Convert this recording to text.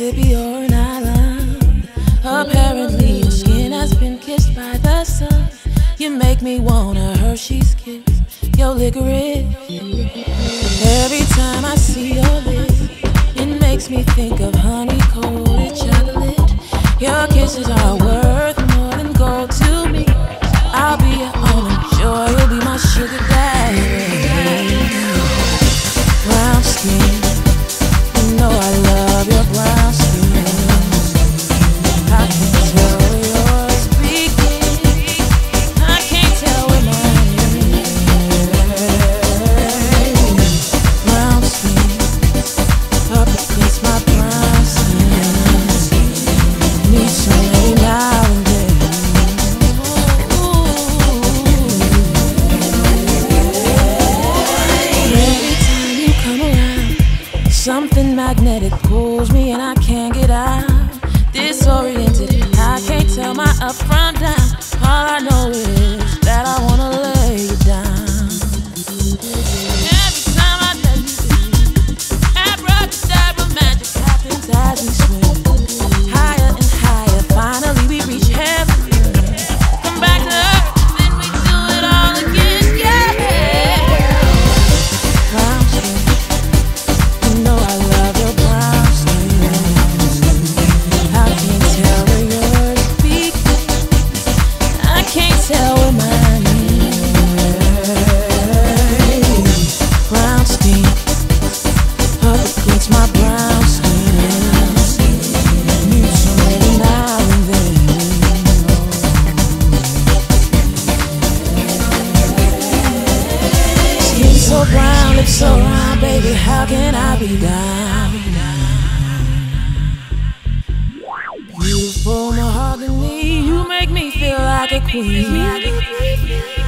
Mississippi or an island. Apparently your skin has been kissed by the sun. You make me want a Hershey's kiss, your licorice. Every time I see your lips, it makes me think of honey-coated chocolate. Your kisses are worth more than gold to me. I'll be your only joy, you'll be my sugar daddy. Brown skin, you know I love your brown skin. I can tell where yours begins, I can't tell where mine is. Brown skin, up against my brown skin. Need somebody now and then. Every time you come around, something magnetic pulls me and I can't get out. Disoriented, I can't tell my up from down. All I know is that I wanna lay you down. Every time I let you be, abracadabra magic happens as we swim. Higher and higher, finally we reach heaven. Come back to earth, then we do it all again, yeah. Brown skin, you know I love your brown skin. I can't tell where yours begins, I can't tell where mine is. Brown skin, up against my brown skin. Need somebody now and then. Skin so brown, lips so round, baby, how can I be down? Beautiful mahogany, you make me feel like a queen.